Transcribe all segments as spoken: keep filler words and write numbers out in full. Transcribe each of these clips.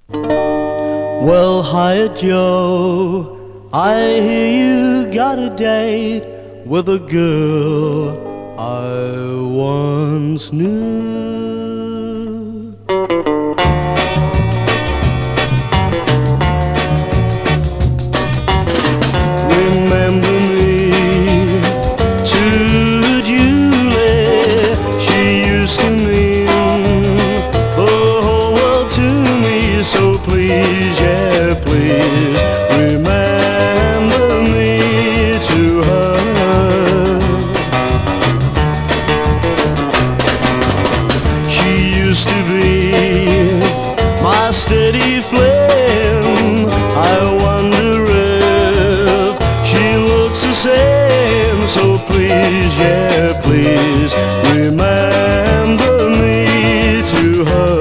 Well, hiya, Joe, I hear you got a date with a girl I once knew. Remember me to Julie, she used to mean the whole world to me, so please, yeah, please, remember me to her. She used to be my steady flame. I wonder if she looks the same, so please, yeah, please, remember me to her.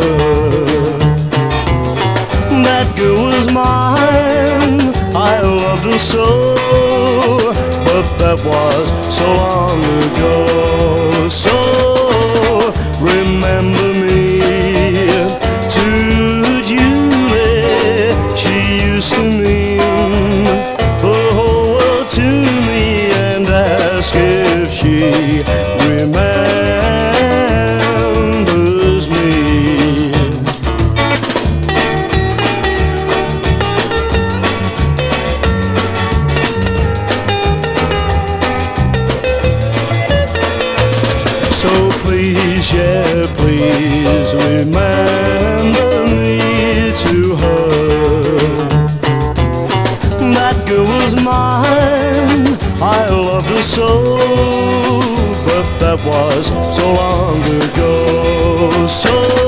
That girl was mine, I loved her so, but that was so long ago. So remember me to Julie, she used to mean the whole world to me, and ask if she remembers me. So please, yeah, please, remember me to her. That girl was mine, I loved her so, but that was so long ago. So